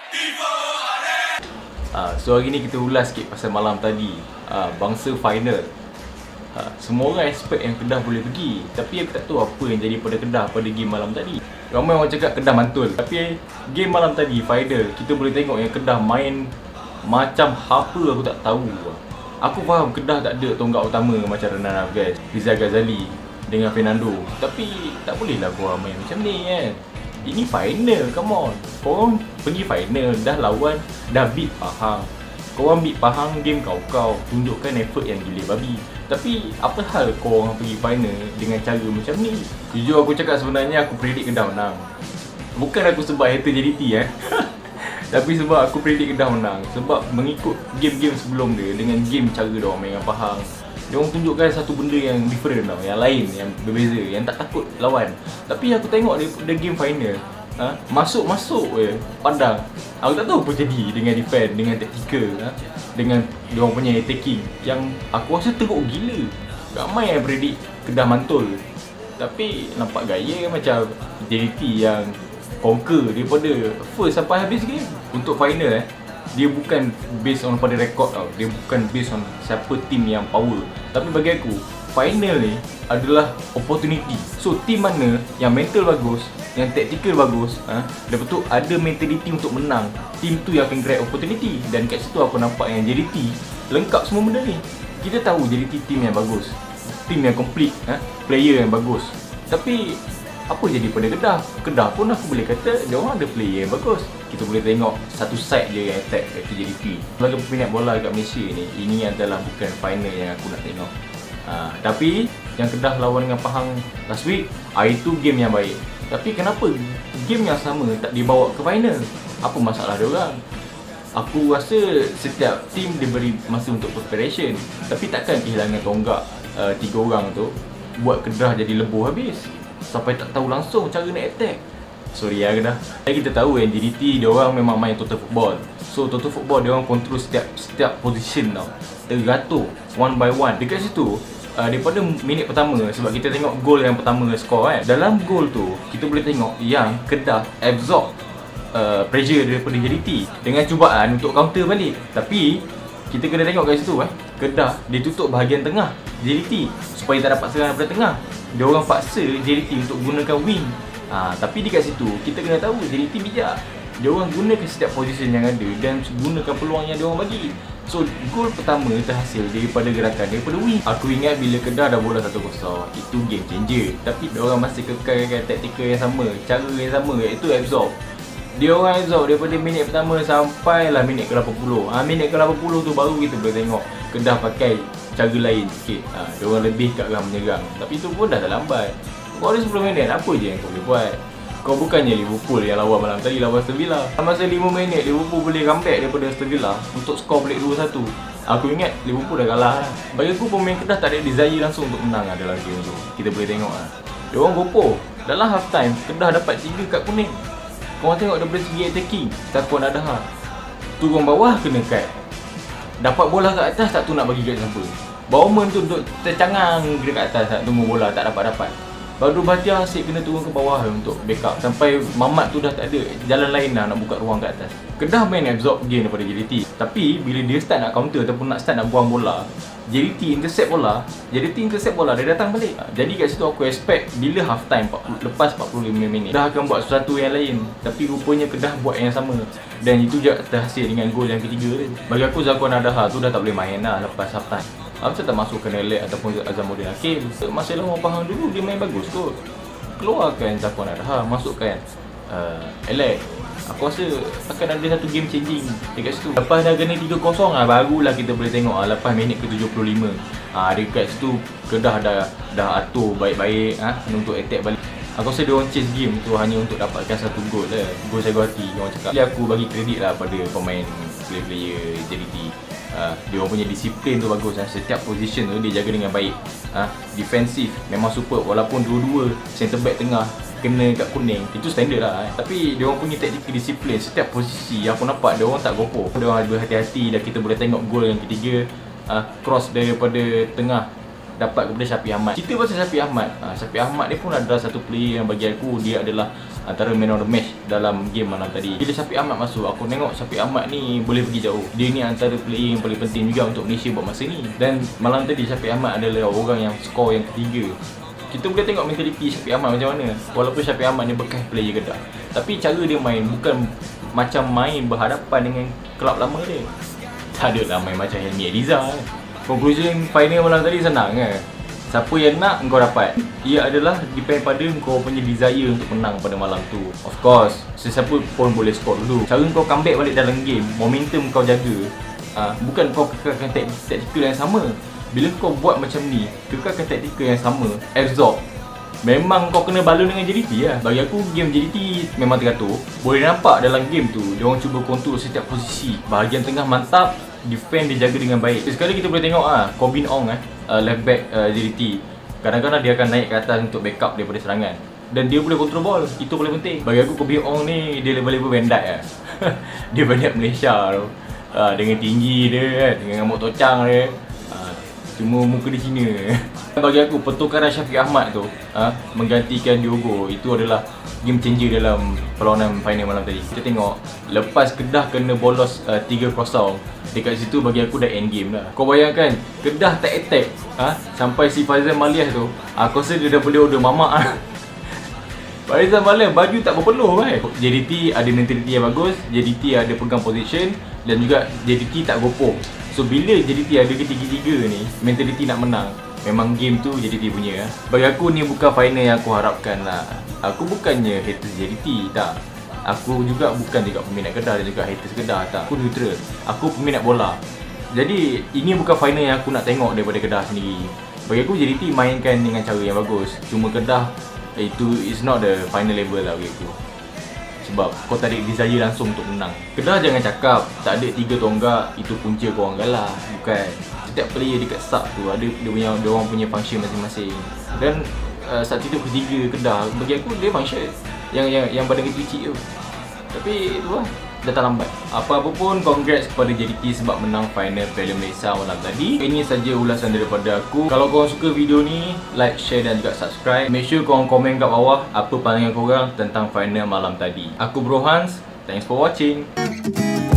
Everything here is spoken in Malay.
So hari ni kita ulas sikit pasal malam tadi, bangsa final. Semua orang expect yang Kedah boleh pergi, tapi aku tak tahu apa yang jadi pada Kedah pada game malam tadi. Ramai orang cakap Kedah mantul, tapi game malam tadi final kita boleh tengok yang Kedah main macam apa aku tak tahu. Aku faham Kedah tak ada tonggak utama macam Renan Alves, Rizal Ghazali dengan Fernando, tapi tak bolehlah korang main macam ni kan. Ini final, come on. Korang pergi final, dah lawan, dah beat Pahang. Korang beat Pahang, game kau-kau, tunjukkan effort yang gila babi. Tapi apa hal korang pergi final dengan cara macam ni? Jujur aku cakap sebenarnya aku predict Kedah menang. Bukan aku sebab hater JDT tapi sebab aku predict Kedah menang. Sebab mengikut game-game sebelum dia, dengan game cara diorang main dengan Pahang, diorang tunjukkan satu benda yang different tau, yang lain, yang berbeza, yang tak takut lawan. Tapi aku tengok dia game final, masuk-masuk je padang. Aku tak tahu apa jadi dengan defend, dengan tactical, dengan diorang punya attacking yang aku rasa teruk gila. Ramai yang predict Kedah mantul, tapi nampak gaya macam JDT yang conquer daripada first sampai habis game. Untuk final dia bukan based on pada rekod tau, dia bukan based on siapa team yang power. Tapi bagi aku, final ni adalah opportunity. So team mana yang mental bagus, yang tactical bagus, lepas tu ada mentality untuk menang, team tu yang akan grab opportunity. Dan kat situ aku nampak yang JDT lengkap semua benda ni. Kita tahu JDT team yang bagus, team yang complete, player yang bagus. Tapi apa jadi pada Kedah? Kedah pun aku boleh kata dia orang ada player yang bagus. Kita boleh tengok satu side je yang attack, iaitu JDT. Sebagai peminat bola kat Malaysia ni, ini adalah bukan final yang aku nak tengok. Tapi yang Kedah lawan dengan Pahang last week, itu game yang baik. Tapi kenapa game yang sama tak dibawa ke final? Apa masalah dia orang? Aku rasa setiap team diberi masa untuk preparation, tapi takkan kehilangan tonggak 3 orang tu buat Kedah jadi lebuh habis sampai tak tahu langsung cara nak attack. Sorry Kedah. Kita tahu yang JDT dia orang memang main total football. So total football dia orang control setiap position tau, teratur one by one. Dekat situ daripada minit pertama, sebab kita tengok gol yang pertama skor kan, dalam gol tu kita boleh tengok yang Kedah absorb pressure daripada JDT dengan cubaan untuk counter balik. Tapi kita kena tengok kat situ Kedah dia tutup bahagian tengah JDT supaya tak dapat serangan daripada tengah. Dia orang paksa JDT untuk gunakan wing. Tapi di kat situ kita kena tahu JDT bijak. Dia orang gunakan setiap position yang ada dan gunakan peluang yang dia orang bagi. So gol pertama terhasil daripada gerakan daripada wing. Aku ingat bila Kedah dah bola 1-0, itu game changer. Tapi dia orang masih kekalkan taktikal yang sama, cara yang sama, iaitu absorb. Dia orang absorb daripada minit pertama sampailah minit ke-80. Minit ke-80 tu baru kita boleh tengok Kedah pakai cara lain sikit. Dia orang lebih kat arah menyerang. Tapi tu pun dah lambat. Kau ada 10 minit, apa je yang kau boleh buat? Kau bukannya Liverpool yang lawan malam tadi lawan Aston Villa. Masa 5 minit Liverpool boleh comeback daripada Aston Villa untuk skor balik 2-1. Aku ingat Liverpool dah kalah. Bagi aku pemain Kedah tak ada desire langsung untuk menang dalam game tu. Kita boleh tengok dia orang gopoh. Dalam half time Kedah dapat 3 kad kuning. Korang tengok daripada segi attacking, Takwan Adha turun bawah kena kad, dapat bola kat atas tak tahu nak bagi kat siapa. Bauman tu duduk tercangang dekat atas tak tunggu bola, tak dapat. Baru Bahtiar asyik kena turun ke bawah untuk backup. Sampai Mamat tu dah tak ada jalan lain dah nak buka ruang kat atas. Kedah main absorb game daripada JDT. Tapi bila dia start nak counter ataupun nak start nak buang bola, JDT intercept bola, dia datang balik. Jadi kat situ aku expect bila half time lepas 45 minit Kedah akan buat sesuatu yang lain. Tapi rupanya Kedah buat yang sama. Dan itu je terhasil dengan gol yang ketiga tu. Bagi aku Zakwan Adha tu dah tak boleh main lepas half time. Aku tak masukkan Elek ataupun Azamuddin Hakim. Masa lawan Pahang dulu dia main bagus kot. Keluarkan Zakwan Adha, masukkan Elek. Aku rasa akan ada satu game changing dekat situ. Lepas dah kena 3-0 barulah kita boleh tengok lepas minit ke-75. Dekat situ Kedah dah atur baik-baik untuk attack balik. Aku rasa dia orang chase game tu hanya untuk dapatkan satu gol gol jaga hati orang cakap. Jadi aku bagi kredit pada pemain player JDT. Dia orang punya disiplin tu bagus. Setiap position tu dia jaga dengan baik. Defensif memang super, walaupun dua-dua centre back tengah kena kat kuning, itu standard lah tapi dia orang punya tactical disiplin. Setiap posisi aku nampak dia orang tak gopoh, dia orang berhati-hati. Dan kita boleh tengok gol yang ketiga, cross daripada tengah dapat kepada Syafiq Ahmad. Cerita pasal Syafiq Ahmad, Syafiq Ahmad dia pun adalah satu player yang bagi aku dia adalah antara man of the match dalam game malam tadi. Bila Syafiq Ahmad masuk, aku tengok Syafiq Ahmad ni boleh pergi jauh. Dia ni antara player yang paling penting juga untuk Malaysia buat masa ni. Dan malam tadi Syafiq Ahmad adalah orang yang skor yang ketiga. Kita boleh tengok mentaliti Syafiq Ahmad macam mana. Walaupun Syafiq Ahmad ni bekas player Kedah, tapi cara dia main bukan macam main berhadapan dengan kelab lama dia. Tak adalah main macam Helmi Eliza. Conclusion final malam tadi senang kan. Siapa yang nak, kau dapat. Ia adalah depend pada kau punya desire untuk menang pada malam tu. Of course, sesiapa pun boleh score dulu. Cara kau comeback balik dalam game, momentum kau jaga, bukan kau kekalkan taktikal yang sama. Bila kau buat macam ni, kekalkan taktikal yang sama, absorb, memang kau kena balon dengan JDT lah. Bagi aku, game JDT memang teratur. Boleh nampak dalam game tu, dia orang cuba kontrol setiap posisi. Bahagian tengah mantap, defend dia jaga dengan baik. Sekarang kita boleh tengok Corbin Ong left back JDT. Kadang-kadang dia akan naik ke atas untuk backup daripada serangan. Dan dia boleh kontrol ball, itu paling penting. Bagi aku Corbin Ong ni, dia level-level Van Dijk lah. Dia banyak Malaysia tu. Dengan tinggi dia kan, dengan rambut tocang dia. Cuma muka dia Cina. Bagi aku, pertukaran Syafiq Ahmad tu menggantikan Diogo, itu adalah game changer dalam perlawanan final malam tadi. Kita tengok, lepas Kedah kena bolos 3-0, dekat situ bagi aku dah end game dah. Kau bayangkan, Kedah tak attack sampai si Faizal Maliah tu, aku rasa dia dah boleh order mamak. Faizal Maliah baju tak berpeluh kan. JDT ada mentality yang bagus, JDT ada pegang position, dan juga JDT tak gopoh. So bila JDT ada ketiga-tiga ni, mentality nak menang, memang game tu JDT punya. Bagi aku ni bukan final yang aku harapkan lah. Aku bukannya haters JDT, tak. Aku juga bukan juga peminat Kedah dan juga haters Kedah, tak. Aku neutral. Aku peminat bola. Jadi ini bukan final yang aku nak tengok daripada Kedah sendiri. Bagi aku JDT mainkan dengan cara yang bagus. Cuma Kedah itu is not the final level lah bagi aku. Sebab kau tak ada desire langsung untuk menang. Kedah jangan cakap tak ada 3 tonggak itu punca kau orang kalah. Bukan. Setiap player dekat sub tu ada dia orang punya function masing-masing. Dan substitute ketiga Kedah bagi aku dia function yang badan kecil tu. Tapi itu lah, datang lambat. Apa-apa pun, congrats kepada JDT sebab menang final Piala Malaysia malam tadi. Ini saja ulasan daripada aku. Kalau korang suka video ni, like, share dan juga subscribe. Make sure korang komen kat bawah apa pandangan korang tentang final malam tadi. Aku Bro Hans, thanks for watching.